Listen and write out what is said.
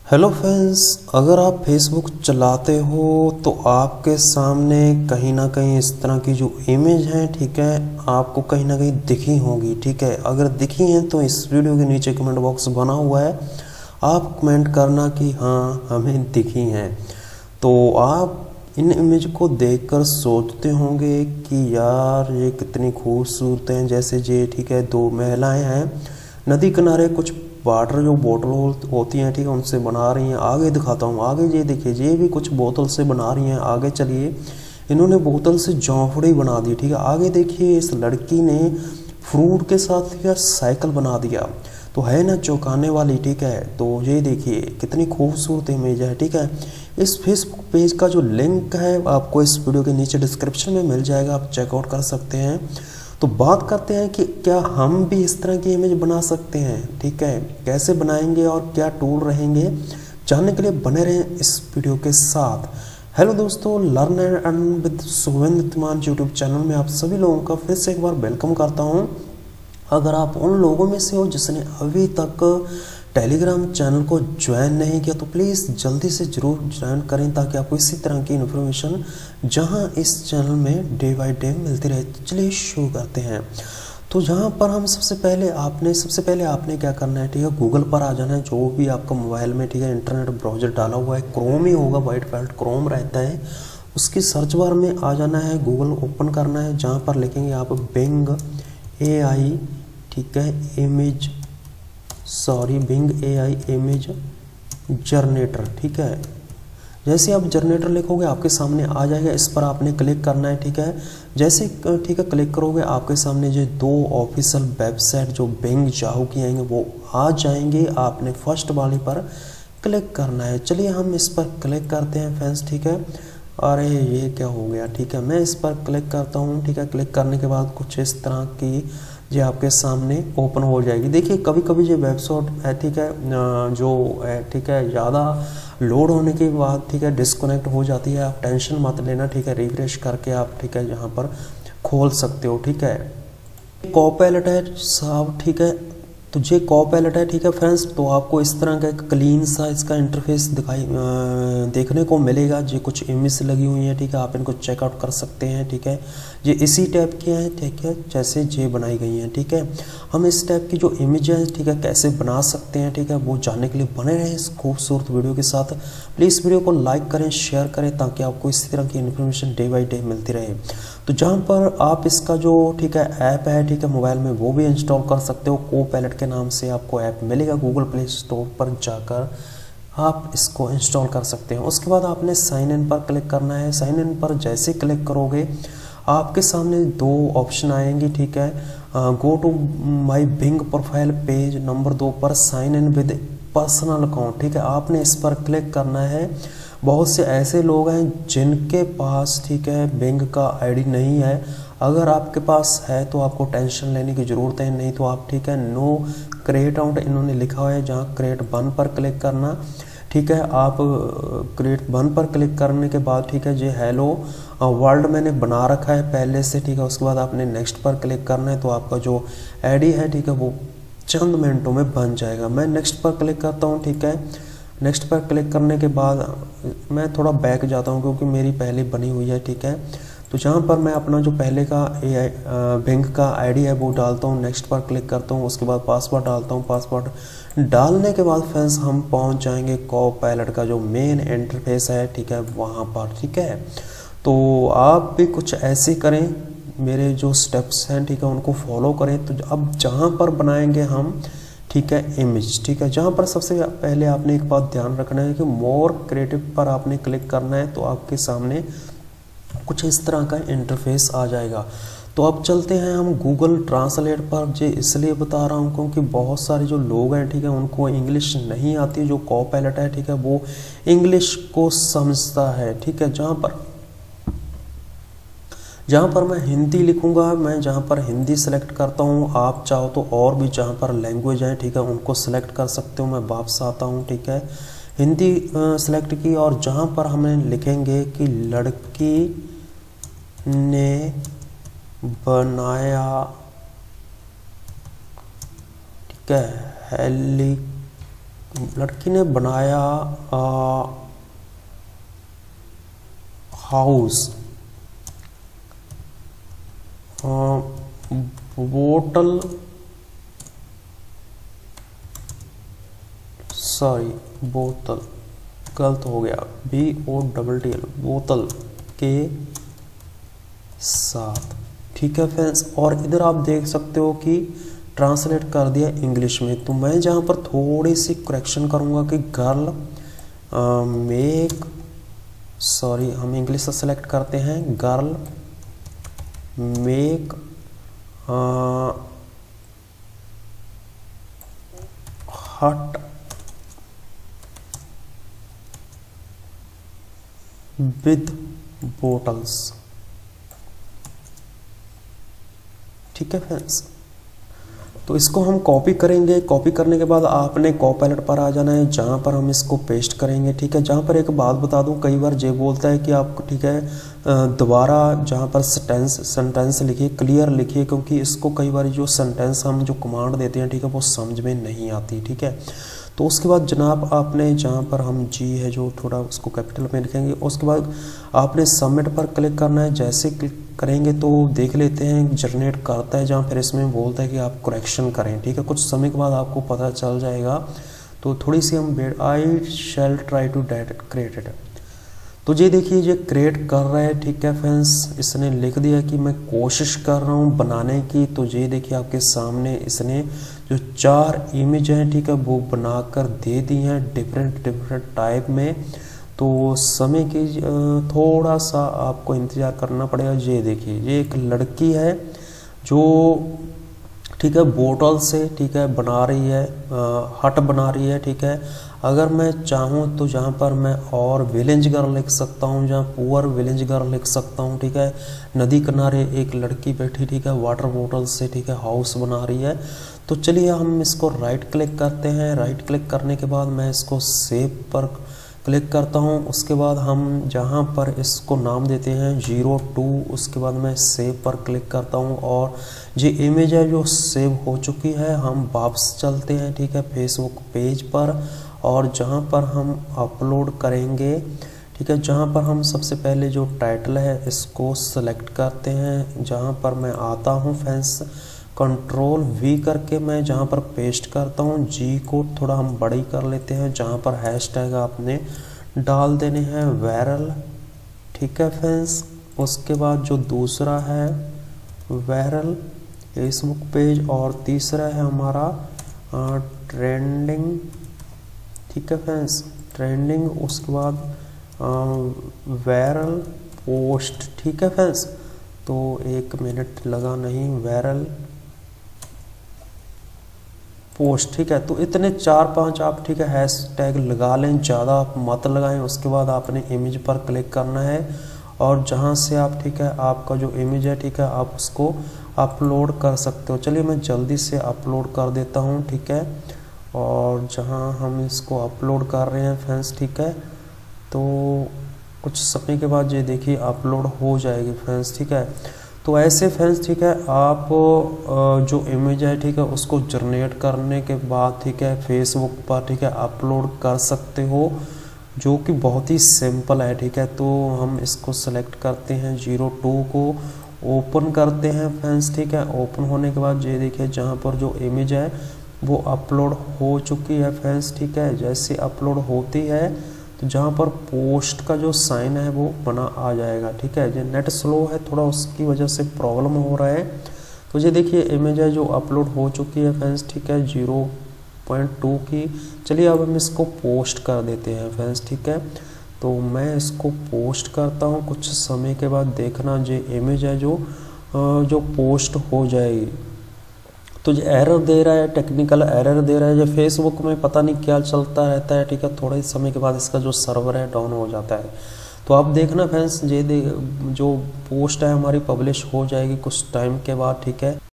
Hello friends, अगर आप Facebook चलाते हो तो आपके सामने कहीं ना कहीं इस तरह की जो इमेज है, ठीक है, आपको कहीं ना कहीं दिखी होगी। ठीक है, अगर दिखी हैं तो इस वीडियो के नीचे कमेंट बॉक्स बना हुआ है, आप कमेंट करना कि हाँ हमें दिखी हैं। तो आप इन इमेज को देखकर सोचते होंगे कि यार ये कितनी खूबसूरत हैं। जैसे ये, ठीक है, दो महिलाएं हैं नदी किनारे कुछ वाटर जो बोतल होती हैं, ठीक है, उनसे बना रही हैं। आगे दिखाता हूँ, आगे ये देखिए, ये भी कुछ बोतल से बना रही हैं। आगे चलिए, इन्होंने बोतल से जौंफड़ी बना दी। ठीक है, आगे देखिए, इस लड़की ने फ्रूट के साथ या साइकिल बना दिया। तो है ना चौंकाने वाली। ठीक है, तो ये देखिए कितनी खूबसूरत इमेज है। ठीक है, इस फेसबुक पेज का जो लिंक है आपको इस वीडियो के नीचे डिस्क्रिप्शन में मिल जाएगा, आप चेकआउट कर सकते हैं। तो बात करते हैं कि क्या हम भी इस तरह की इमेज बना सकते हैं। ठीक है, कैसे बनाएंगे और क्या टूल रहेंगे, जानने के लिए बने रहें इस वीडियो के साथ। हेलो दोस्तों, learn and earn with Suvendra तिमान यूट्यूब चैनल में आप सभी लोगों का फिर से एक बार वेलकम करता हूं। अगर आप उन लोगों में से हो जिसने अभी तक टेलीग्राम चैनल को ज्वाइन नहीं किया तो प्लीज़ जल्दी से ज़रूर ज्वाइन करें, ताकि आपको इसी तरह की इन्फॉर्मेशन जहां इस चैनल में डे बाय डे मिलती रहे। तो चलिए शुरू करते हैं। तो यहाँ पर हम सबसे पहले आपने क्या करना है, ठीक है, गूगल पर आ जाना है। जो भी आपका मोबाइल में, ठीक है, इंटरनेट ब्राउज़र डाला हुआ है, क्रोम ही होगा, वाइट फैल्ट क्रोम रहता है, उसकी सर्च बार में आ जाना है, गूगल ओपन करना है। जहाँ पर लिखेंगे आप बिंग AI, ठीक है, बिंग AI इमेज जनरेटर। ठीक है, जैसे आप जनरेटर लिखोगे आपके सामने आ जाएगा, इस पर आपने क्लिक करना है। ठीक है, जैसे, ठीक है, क्लिक करोगे आपके सामने जो दो ऑफिशियल वेबसाइट जो बिंग याहू की आएंगे वो आ जाएंगे। आपने फर्स्ट वाली पर क्लिक करना है। चलिए हम इस पर क्लिक करते हैं फ्रेंड्स। ठीक है, अरे ये क्या हो गया। ठीक है, मैं इस पर क्लिक करता हूँ। ठीक है, क्लिक करने के बाद कुछ इस तरह की ये आपके सामने ओपन हो जाएगी। देखिए कभी कभी ये वेबसाइट है, ठीक है, जो है, ठीक है, ज़्यादा लोड होने के बाद, ठीक है, डिस्कनेक्ट हो जाती है। आप टेंशन मत लेना। ठीक है, रिफ्रेश करके आप, ठीक है, यहाँ पर खोल सकते हो। ठीक है, कॉपायलट है साहब। ठीक है, तो ये कॉपायलट है। ठीक है फ्रेंड्स, तो आपको इस तरह का एक क्लीन सा इसका इंटरफेस देखने को मिलेगा। ये कुछ इमेज लगी हुई है। ठीक है, आप इनको चेकआउट कर सकते हैं। ठीक है, ये इसी टाइप की हैं, ठीक है, जैसे ये बनाई गई हैं। ठीक है, हम इस टाइप की जो इमेज है, ठीक है, कैसे बना सकते हैं, ठीक है, वो जानने के लिए बने रहें इस खूबसूरत वीडियो के साथ। प्लीज़ वीडियो को लाइक करें, शेयर करें, ताकि आपको इसी तरह की इन्फॉर्मेशन डे बाई डे मिलती रहे। तो जहाँ पर आप इसका जो, ठीक है, ऐप है, ठीक है, मोबाइल में वो भी इंस्टॉल कर सकते हो। कोपायलट के नाम से आपको ऐप मिलेगा, गूगल प्ले स्टोर पर जाकर आप इसको इंस्टॉल कर सकते हैं। उसके बाद आपने साइन इन पर क्लिक करना है। साइन इन पर जैसे क्लिक करोगे आपके सामने दो ऑप्शन आएंगी। ठीक है, go to my Bing profile page, number 2 पर sign in with personal account. ठीक है, आपने इस पर क्लिक करना है। बहुत से ऐसे लोग हैं जिनके पास, ठीक है, बिंग का आईडी नहीं है। अगर आपके पास है तो आपको टेंशन लेने की ज़रूरत है, नहीं तो आप, ठीक है, नो क्रिएट अकाउंट इन्होंने लिखा हुआ है, जहाँ क्रिएट वन पर क्लिक करना। ठीक है, आप क्रिएट वन पर क्लिक करने के बाद, ठीक है, ये हेलो वर्ल्ड मैंने बना रखा है पहले से। ठीक है, उसके बाद आपने नेक्स्ट पर क्लिक करना है, तो आपका जो आईडी है, ठीक है, वो चंद मिनटों में बन जाएगा। मैं नेक्स्ट पर क्लिक करता हूँ। ठीक है, नेक्स्ट पर क्लिक करने के बाद मैं थोड़ा बैक जाता हूँ क्योंकि मेरी पहले बनी हुई है। ठीक है, तो जहाँ पर मैं अपना जो पहले का बैंक का आईडी है वो डालता हूँ, नेक्स्ट पर क्लिक करता हूँ, उसके बाद पासवर्ड डालता हूँ। पासवर्ड डालने के बाद फ्रेंड्स हम पहुँच जाएंगे कोपायलट का जो मेन इंटरफेस है, ठीक है, वहाँ पर। ठीक है, तो आप भी कुछ ऐसे करें, मेरे जो स्टेप्स हैं, ठीक है, उनको फॉलो करें। तो अब जहाँ पर बनाएंगे हम, ठीक है, इमेज, ठीक है, जहाँ पर सबसे पहले आपने एक बात ध्यान रखना है कि मोर क्रिएटिव पर आपने क्लिक करना है, तो आपके सामने कुछ इस तरह का इंटरफेस आ जाएगा। तो अब चलते हैं हम गूगल ट्रांसलेट पर। जो इसलिए बता रहा हूँ क्योंकि बहुत सारे जो लोग हैं, ठीक है, उनको इंग्लिश नहीं आती। जो कोपायलट है, ठीक है, वो इंग्लिश को समझता है। ठीक है, जहाँ पर मैं हिंदी लिखूँगा, मैं जहाँ पर हिंदी सेलेक्ट करता हूँ, आप चाहो तो और भी जहाँ पर लैंग्वेज है, ठीक है, उनको सेलेक्ट कर सकते हो। मैं वापस आता हूँ। ठीक है, हिंदी सेलेक्ट की, और जहाँ पर हमें लिखेंगे कि लड़की ने बनाया, ठीक है, लड़की ने बनाया हाउस, बोतल, सॉरी बोतल गलत हो गया, BOTTL, बोतल के साथ। ठीक है फ्रेंड्स, और इधर आप देख सकते हो कि ट्रांसलेट कर दिया इंग्लिश में। तो मैं जहाँ पर थोड़ी सी करेक्शन करूँगा कि गर्ल मेक, सॉरी हम इंग्लिश से सेलेक्ट करते हैं, girl make hut with bottles. ठीक है फ्रेंड्स, तो इसको हम कॉपी करेंगे। कॉपी करने के बाद आपने कॉपायलट पर आ जाना है, जहाँ पर हम इसको पेस्ट करेंगे। ठीक है, जहाँ पर एक बात बता दूं, कई बार ये बोलता है कि आपको, ठीक है, दोबारा जहाँ पर सेंटेंस लिखिए, क्लियर लिखिए, क्योंकि इसको कई बार जो सेंटेंस हम जो कमांड देते हैं, ठीक है, वो समझ में नहीं आती। ठीक है, तो उसके बाद जनाब आपने जहाँ पर हम जी है जो थोड़ा उसको कैपिटल में लिखेंगे, उसके बाद आपने सबमिट पर क्लिक करना है। जैसे क्लिक करेंगे तो देख लेते हैं जनरेट करता है, जहाँ फिर इसमें बोलता है कि आप करेक्शन करें। ठीक है, कुछ समय के बाद आपको पता चल जाएगा। तो थोड़ी सी हम I shall try to create it. तो ये देखिए ये क्रिएट कर रहा है। ठीक है फ्रेंड्स, इसने लिख दिया कि मैं कोशिश कर रहा हूँ बनाने की। तो ये देखिए आपके सामने इसने जो 4 इमेज हैं, ठीक है, वो बनाकर दे दी हैं डिफरेंट टाइप में। तो समय की थोड़ा सा आपको इंतज़ार करना पड़ेगा। ये देखिए ये एक लड़की है जो, ठीक है, बोतल से, ठीक है, बना रही है, हट बना रही है। ठीक है, अगर मैं चाहूँ तो जहाँ पर मैं और विलेज गर्ल लिख सकता हूँ, जहाँ पुअर विलेज गर्ल लिख सकता हूँ। ठीक है, नदी किनारे एक लड़की बैठी, ठीक है, वाटर बोतल से, ठीक है, हाउस बना रही है। तो चलिए हम इसको राइट क्लिक करते हैं। राइट क्लिक करने के बाद मैं इसको सेव पर क्लिक करता हूँ। उसके बाद हम जहाँ पर इसको नाम देते हैं 02, उसके बाद मैं सेव पर क्लिक करता हूँ और ये इमेज है जो सेव हो चुकी है। हम वापस चलते हैं, ठीक है, फेसबुक पेज पर, और जहाँ पर हम अपलोड करेंगे, ठीक है, जहाँ पर हम सबसे पहले जो टाइटल है इसको सेलेक्ट करते हैं। जहाँ पर मैं आता हूँ फ्रेंड्स, कंट्रोल V करके मैं जहाँ पर पेस्ट करता हूँ, जी को थोड़ा हम बड़ी कर लेते हैं। जहाँ पर हैशटैग आपने डाल देने हैं वायरल। ठीक है फ्रेंड्स, उसके बाद जो दूसरा है वायरल फेसबुक पेज, और तीसरा है हमारा ट्रेंडिंग। ठीक है फ्रेंड्स, ट्रेंडिंग, उसके बाद वायरल पोस्ट। ठीक है फ्रेंड्स, तो 1 मिनट लगा नहीं, वायरल पोस्ट। ठीक है, तो इतने 4-5 आप, ठीक है, हैशटैग लगा लें, ज़्यादा आप मत लगाएं। उसके बाद आपने इमेज पर क्लिक करना है और जहां से आप, ठीक है, आपका जो इमेज है, ठीक है, आप उसको अपलोड कर सकते हो। चलिए मैं जल्दी से अपलोड कर देता हूं। ठीक है, और जहां हम इसको अपलोड कर रहे हैं फ्रेंड्स, ठीक है, तो कुछ समय के बाद ये देखिए अपलोड हो जाएगी फ्रेंड्स। ठीक है, तो ऐसे फ्रेंड्स, ठीक है, आप जो इमेज है, ठीक है, उसको जनरेट करने के बाद, ठीक है, फेसबुक पर, ठीक है, अपलोड कर सकते हो, जो कि बहुत ही सिंपल है। ठीक है, तो हम इसको सेलेक्ट करते हैं, 02 को ओपन करते हैं फ्रेंड्स। ठीक है, ओपन होने के बाद ये देखिए जहाँ पर जो इमेज है वो अपलोड हो चुकी है फ्रेंड्स। ठीक है, जैसे अपलोड होती है तो जहाँ पर पोस्ट का जो साइन है वो बना आ जाएगा। ठीक है, जो नेट स्लो है थोड़ा, उसकी वजह से प्रॉब्लम हो रहा है। तो ये देखिए इमेज है जो अपलोड हो चुकी है फ्रेंड्स। ठीक है, 0.2 की। चलिए अब हम इसको पोस्ट कर देते हैं फ्रेंड्स। ठीक है, तो मैं इसको पोस्ट करता हूँ। कुछ समय के बाद देखना ये इमेज है जो पोस्ट हो जाएगी। तो ये एरर दे रहा है, टेक्निकल एरर दे रहा है। जो फेसबुक में पता नहीं क्या चलता रहता है। ठीक है, थोड़े समय के बाद इसका जो सर्वर है डाउन हो जाता है। तो आप देखना फ्रेंड्स, ये जो पोस्ट है हमारी पब्लिश हो जाएगी कुछ टाइम के बाद। ठीक है।